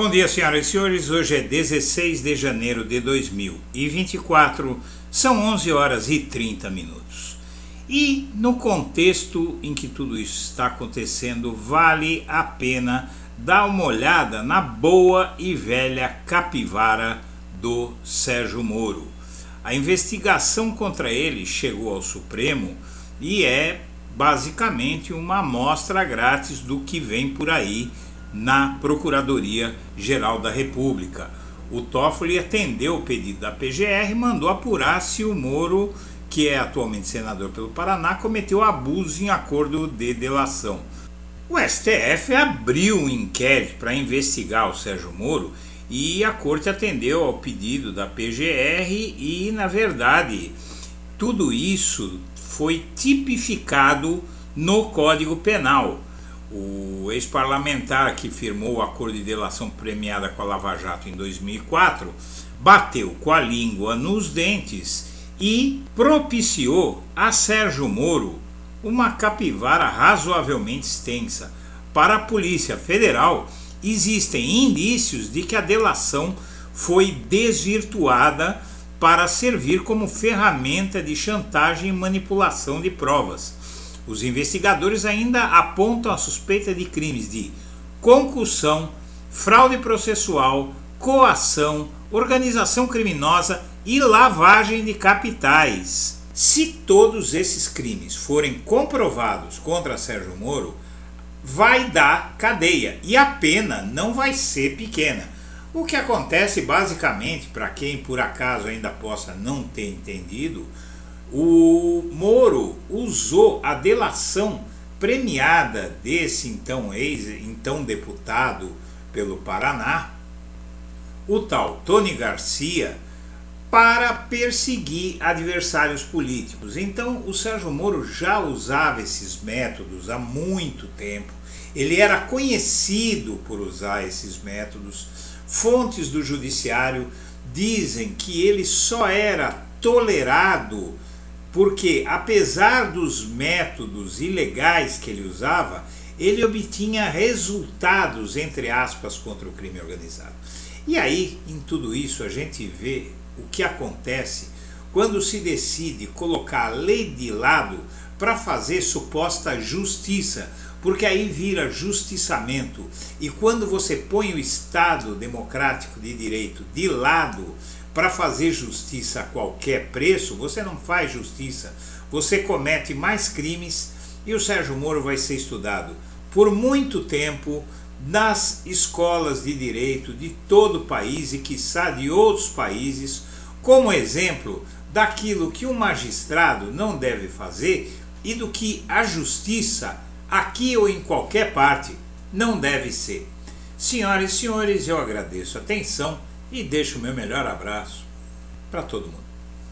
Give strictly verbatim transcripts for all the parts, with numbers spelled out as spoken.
Bom dia, senhoras e senhores. Hoje é dezesseis de janeiro de dois mil e vinte e quatro, são onze horas e trinta minutos. E no contexto em que tudo isso está acontecendo, vale a pena dar uma olhada na boa e velha capivara do Sérgio Moro. A investigação contra ele chegou ao Supremo e é basicamente uma amostra grátis do que vem por aí na Procuradoria-Geral da República. O Toffoli atendeu o pedido da P G R e mandou apurar se o Moro, que é atualmente senador pelo Paraná, cometeu abuso em acordo de delação. O S T F abriu um inquérito para investigar o Sérgio Moro e a corte atendeu ao pedido da P G R e, na verdade, tudo isso foi tipificado no Código Penal. O ex-parlamentar que firmou o acordo de delação premiada com a Lava Jato em dois mil e quatro bateu com a língua nos dentes e propiciou a Sérgio Moro uma capivara razoavelmente extensa. Para a Polícia Federal, existem indícios de que a delação foi desvirtuada para servir como ferramenta de chantagem e manipulação de provas. Os investigadores ainda apontam a suspeita de crimes de concussão, fraude processual, coação, organização criminosa e lavagem de capitais. Se todos esses crimes forem comprovados contra Sérgio Moro, vai dar cadeia e a pena não vai ser pequena. O que acontece basicamente, para quem por acaso ainda possa não ter entendido, o Moro usou a delação premiada desse então ex, então deputado pelo Paraná, o tal Tony Garcia, para perseguir adversários políticos. Então o Sérgio Moro já usava esses métodos há muito tempo, ele era conhecido por usar esses métodos. Fontes do judiciário dizem que ele só era tolerado porque, apesar dos métodos ilegais que ele usava, ele obtinha resultados, entre aspas, contra o crime organizado. E aí, em tudo isso, a gente vê o que acontece quando se decide colocar a lei de lado para fazer suposta justiça, porque aí vira justiçamento. E quando você põe o Estado democrático de direito de lado para fazer justiça a qualquer preço, você não faz justiça, você comete mais crimes. E o Sérgio Moro vai ser estudado por muito tempo nas escolas de direito de todo o país e quiçá de outros países, como exemplo daquilo que um magistrado não deve fazer e do que a justiça, aqui ou em qualquer parte, não deve ser. Senhoras e senhores, eu agradeço a atenção e deixo o meu melhor abraço para todo mundo.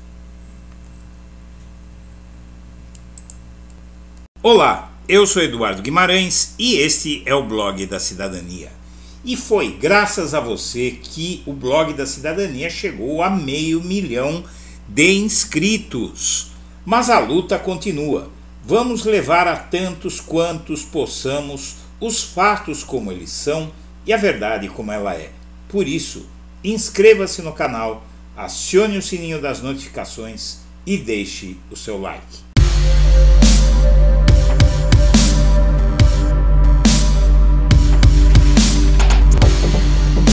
Olá, eu sou Eduardo Guimarães e este é o Blog da Cidadania. E foi graças a você que o Blog da Cidadania chegou a meio milhão de inscritos. Mas a luta continua. Vamos levar a tantos quantos possamos os fatos como eles são e a verdade como ela é. Por isso, inscreva-se no canal, acione o sininho das notificações e deixe o seu like.